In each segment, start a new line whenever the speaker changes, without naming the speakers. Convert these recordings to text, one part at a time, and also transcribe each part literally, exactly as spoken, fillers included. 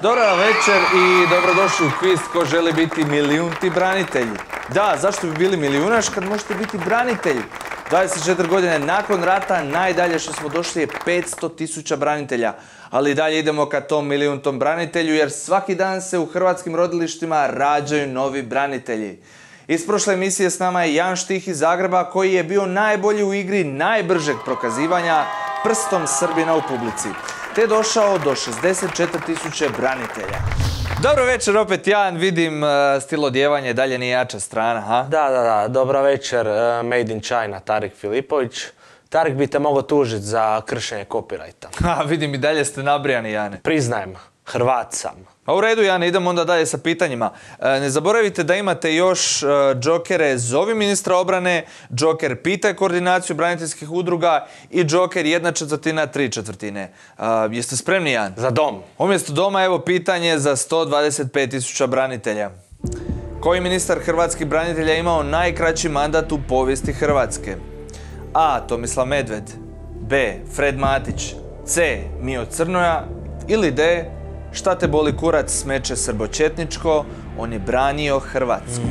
Dobra večer i dobrodošli u kviz Ko želi biti milijunti branitelj. Da, zašto bi bili milijunaš kad možete biti branitelj? dvadeset četiri godine nakon rata najdalje što smo došli je petsto tisuća branitelja. Ali dalje idemo ka tom milijuntom branitelju jer svaki dan se u hrvatskim rodilištima rađaju novi branitelji. Iz prošle emisije s nama je Jan Štih iz Zagreba koji je bio najbolji u igri najbržeg prokazivanja prstom Srbina u publici. Te došao do šezdeset četiri tisuće branitelja. Dobro večer, opet Jan, vidim uh, stil odjevanje, dalje nije jača strana, ha?
Da, da, da, dobra večer, uh, Made in China, Tarik Filipović. Tarik bi te mogao tužiti za kršenje copyrighta.
Ha, vidim i dalje ste nabrijani, Jane.
Priznajem, Hrvat sam.
A u redu, Jane, idemo onda dalje sa pitanjima. E, ne zaboravite da imate još e, džokere Zovi ministra obrane, džoker Pitaj koordinaciju braniteljskih udruga i džoker jedna četvrtina, tri četvrtine. E, jeste spremni, Jan?
Za dom.
Umjesto doma, evo pitanje za sto dvadeset pet tisuća branitelja. Koji ministar hrvatskih branitelja imao najkraći mandat u povijesti Hrvatske? A. Tomislav Medved, B. Fred Matić, C. Mio Crnoja ili D. Šta te boli kurac, smeće srbočetničko, on je branio Hrvatsku.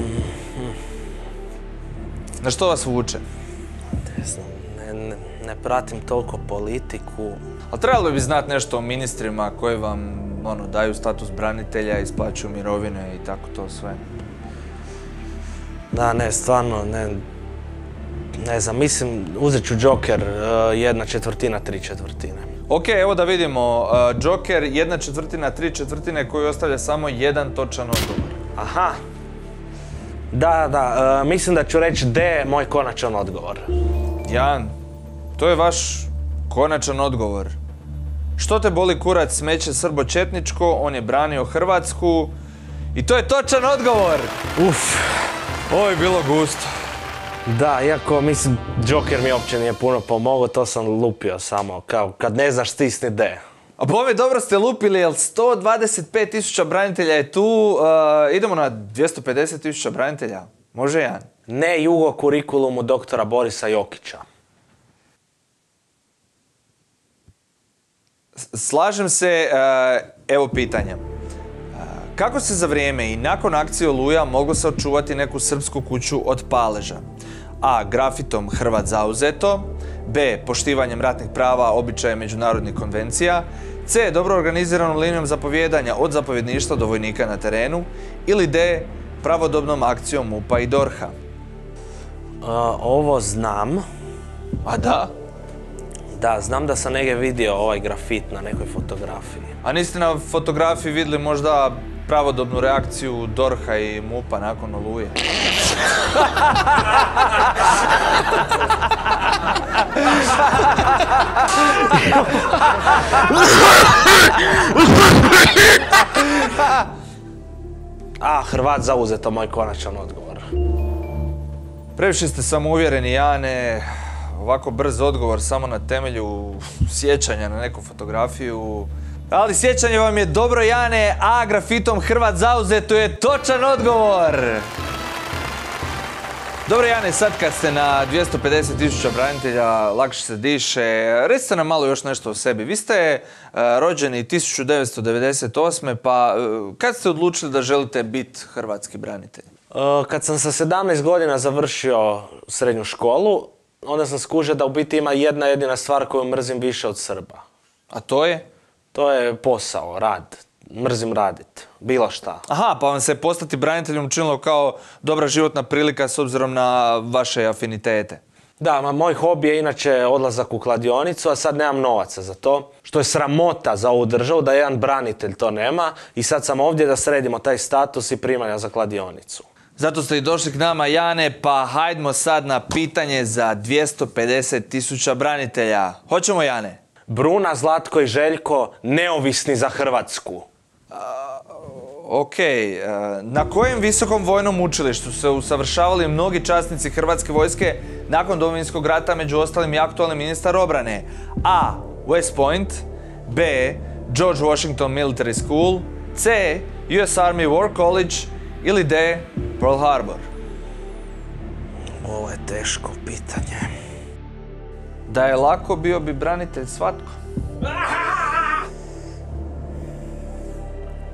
Na što vas vuče?
Ne znam, ne, ne, ne pratim toliko politiku.
Ali trebalo bi znati nešto o ministrima koji vam ono, daju status branitelja, isplaćuju mirovine i tako to sve.
Da, ne, stvarno, ne, ne znam, mislim, uzet ću džoker uh, jedna četvrtina, tri četvrtine.
Ok, evo da vidimo, uh, džoker jedna četvrtina, tri četvrtine koji ostavlja samo jedan točan odgovor.
Aha. Da, da, uh, mislim da ću reći D, moj konačan odgovor.
Jan, to je vaš konačan odgovor. Što te boli kurac, smeće srbočetničko, on je branio Hrvatsku i to je točan odgovor!
Uf.
Ovo je bilo gusto.
Da, iako mislim, džoker mi uopće nije puno pomogao, to sam lupio samo, kao kad ne znaš stisni D.
A bome, dobro ste lupili, jer sto dvadeset pet tisuća branitelja je tu, uh, idemo na dvjesto pedeset tisuća branitelja. Može, Jan?
Ne jugo kurikulumu doktora Borisa Jokića.
S slažem se, uh, evo pitanja. Uh, kako se za vrijeme i nakon akcije Oluja moglo se očuvati neku srpsku kuću od paleža? A. Grafitom Hrvat zauzeto. B. Poštivanjem ratnih prava, običaja međunarodnih konvencija. C. Dobro organiziranom linijom zapovjedanja od zapovjedništva do vojnika na terenu. Ili D. Pravodobnom akcijom MUP-a i DORH-a.
Uh, ovo znam.
A da?
Da, znam da sam negdje vidio ovaj grafit na nekoj fotografiji.
A niste na fotografiji vidjeli možda pravodobnu reakciju DORH-a i MUP-a nakon Oluje?
A, Hrvat zauzeto, moj konačan odgovor.
Previše ste samouvjereni, Jane. Ovako brz odgovor samo na temelju sjećanja na neku fotografiju. Ali sjećanje vam je dobro, Jane, a grafitom Hrvat zauzeto je točan odgovor. Dobro, Jane, sad kad ste na dvjesto pedeset tisuća branitelja, lakše se diše. Recite nam malo još nešto o sebi. Vi ste uh, rođeni tisuću devetsto devedeset osme. pa uh, kad ste odlučili da želite biti hrvatski branitelj?
Uh, kad sam sa sedamnaest godina završio srednju školu, onda sam skužio da u biti ima jedna jedina stvar koju mrzim više od Srba.
A to je?
To je posao, rad. Mrzim radit. Bilo šta.
Aha, pa vam se postati braniteljom učinilo kao dobra životna prilika s obzirom na vaše afinitete.
Da, ma moj hobi je inače odlazak u kladionicu, a sad nemam novaca za to. Što je sramota za ovu državu da jedan branitelj to nema i sad sam ovdje da sredimo taj status i primanja za kladionicu.
Zato ste i došli k nama, Jane, pa hajdmo sad na pitanje za dvjesto pedeset tisuća branitelja. Hoćemo, Jane?
Bruna, Zlatko i Željko, neovisni za Hrvatsku.
Uh, ok, uh, na kojem visokom vojnom učilištu se usavršavali mnogi časnici Hrvatske vojske nakon Domovinskog rata, među ostalim i aktualni ministar obrane? A. West Point, B. George Washington Military School, C. U S Army War College ili D. Pearl Harbor?
Ovo je teško pitanje.
Da je lako, bio bi branitelj svatko.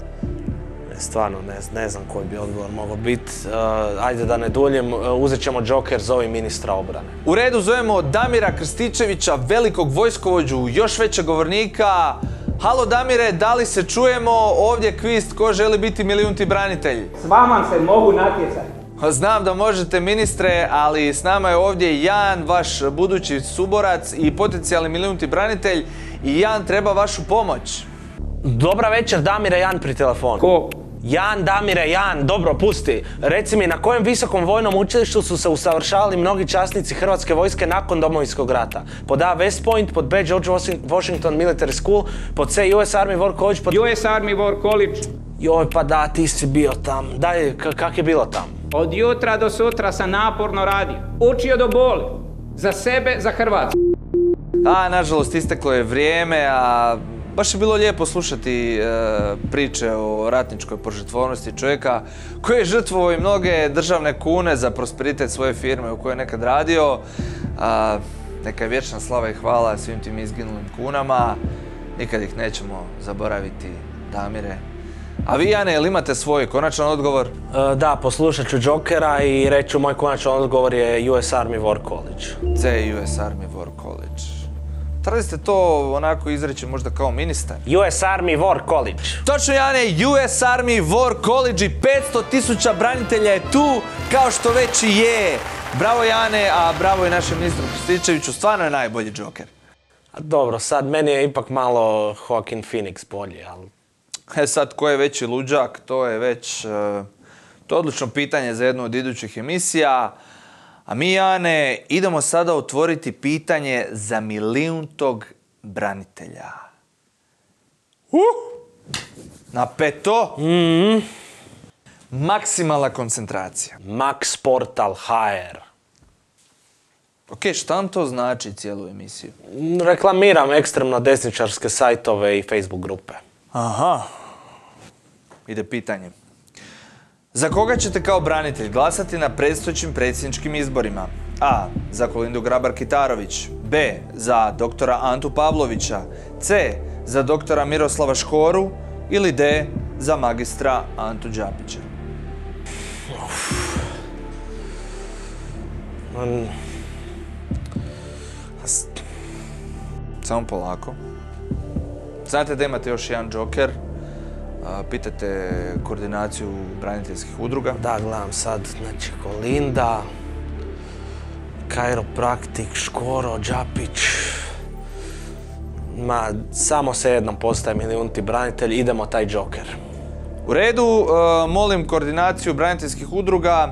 stvarno ne, ne znam koji bi odgovor mogao biti. Uh, ajde da ne duljim, uh, uzet ćemo Joker, zovi ministra obrane.
U redu, zovemo Damira Krstičevića, velikog vojskovođu, još većeg govornika. Halo Damire, da li se čujemo? Ovdje kviz tko želi biti milijunti branitelj.
S vama se mogu natjecati.
Znam da možete ministre, ali s nama je ovdje Jan, vaš budući suborac i potencijalni milijunti branitelj. I Jan treba vašu pomoć.
Dobra večer, Damire, Jan pri telefonu.
Ko?
Jan, Damire, Jan, dobro, pusti. Reci mi, na kojem visokom vojnom učilištu su se usavršavali mnogi časnici Hrvatske vojske nakon Domovinskog rata? Pod A. West Point, pod B. George Washington Military School, pod C. U S Army War College, pod...
U S Army War College.
Joj, pa da, ti si bio tam. Daj, kak je bilo tam?
Od jutra do sutra sam naporno radio. Učio do boli. Za sebe, za Hrvatsku.
A, nažalost, isteklo je vrijeme, a baš je bilo lijepo slušati e, priče o ratničkoj požrtvovnosti čovjeka koji je žrtvovao i mnoge državne kune za prosperitet svoje firme u kojoj je nekad radio. A, neka je vječna slava i hvala svim tim izginulim kunama. Nikad ih nećemo zaboraviti, Damire. A vi, Jane, jel imate svoj konačan odgovor?
E, da, poslušat ću Jokera i reću moj konačan odgovor je U S Army War College.
C. U S Army War College. Trebali ste to onako izreći možda kao ministar?
U S Army War College.
Točno, Jane, U S Army War College i petsto tisuća branitelja je tu, kao što već i je. Bravo, Jane, a bravo i našem ministru Krstičeviću, stvarno je najbolji Joker.
A dobro, sad meni je ipak malo Joaquin Phoenix bolji, ali...
E sad, ko je veći luđak, to je već... Uh, to je odlično pitanje za jednu od idućih emisija. A mi, Jane, idemo sada otvoriti pitanje za milijuntog branitelja. Uh! Napeto!
Mm-hmm.
Maksimalna koncentracija.
Max Portal H R.
Ok, šta vam to znači cijelu emisiju?
Reklamiram ekstremno desničarske sajtove i Facebook grupe.
Aha. Ide pitanje. Za koga ćete kao branitelj glasati na predstojećim predsjedničkim izborima? A. Za Kolindu Grabar-Kitarović. B. Za doktora Antu Pavlovića. C. Za doktora Miroslava Škoru. Ili D. Za magistra Antu Đapića.
Uf. Um.
Samo polako. Znate da imate još jedan Joker. Pitate koordinaciju braniteljskih udruga.
Da, gledam sad, znači Kolinda, Kairopraktik, Škoro, Đapić. Ma, samo se jednom postaje milijunti branitelj, idemo taj Joker.
U redu, molim koordinaciju braniteljskih udruga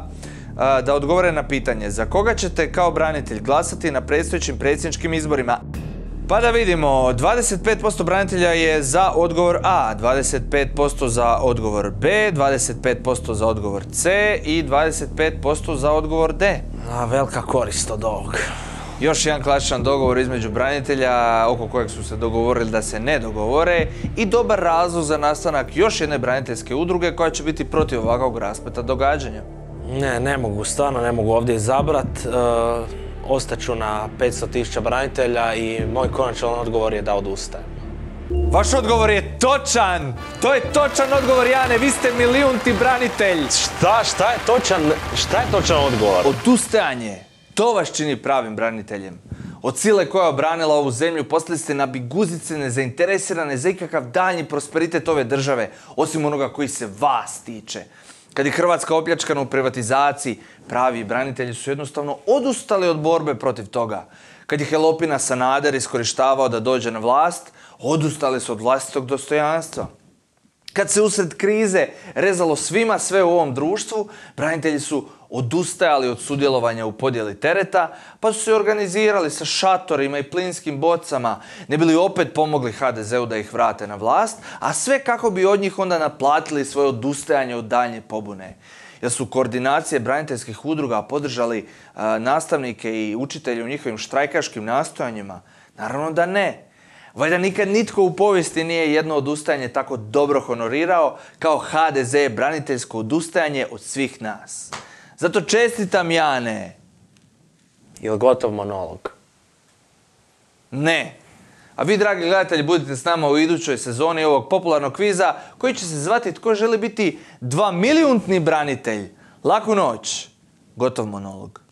da odgovore na pitanje. Za koga ćete kao branitelj glasati na predstojećim predsjedničkim izborima? Pa da vidimo, dvadeset pet posto branitelja je za odgovor A, dvadeset pet posto za odgovor B, dvadeset pet posto za odgovor C i dvadeset pet posto za odgovor D.
A, velika korist od ovog.
Još jedan klasičan dogovor između branitelja oko kojeg su se dogovorili da se ne dogovore i dobar razlog za nastanak još jedne braniteljske udruge koja će biti protiv ovakvog raspleta događanja.
Ne, ne mogu, stvarno ne mogu ovdje izabrat. Uh... Ostaću na petsto tisuća branitelja i moj konačan odgovor je da odustajem.
Vaš odgovor je točan! To je točan odgovor, Jane, vi ste milijunti branitelj!
Šta, šta je točan, šta je točan odgovor?
Odustajanje, to vas čini pravim braniteljem. Od sile koja je obranila ovu zemlju postali ste na biguzice nezainteresirane za ikakav daljnji prosperitet ove države, osim onoga koji se vas tiče. Kad je Hrvatska opljačkana u privatizaciji, pravi branitelji su jednostavno odustali od borbe protiv toga. Kad je Helopina Sanader iskorištavao da dođe na vlast, odustali su od vlastitog dostojanstva. Kad se usred krize rezalo svima sve u ovom društvu, branitelji su odustajali od sudjelovanja u podjeli tereta, pa su se organizirali sa šatorima i plinskim bocama, ne bili opet pomogli ha de zeu da ih vrate na vlast, a sve kako bi od njih onda naplatili svoje odustajanje od daljnje pobune. Jer su koordinacije braniteljskih udruga podržali a, nastavnike i učitelje u njihovim štrajkaškim nastojanjima? Naravno da ne. Valjda nikad nitko u povijesti nije jedno odustajanje tako dobro honorirao kao ha de ze braniteljsko odustajanje od svih nas. Zato čestitam, Jane.
Jel gotov monolog?
Ne. A vi, dragi gledatelji, budite s nama u idućoj sezoni ovog popularnog kviza koji će se zvati Tko želi biti dva milijuntni branitelj. Laku noć. Gotov monolog.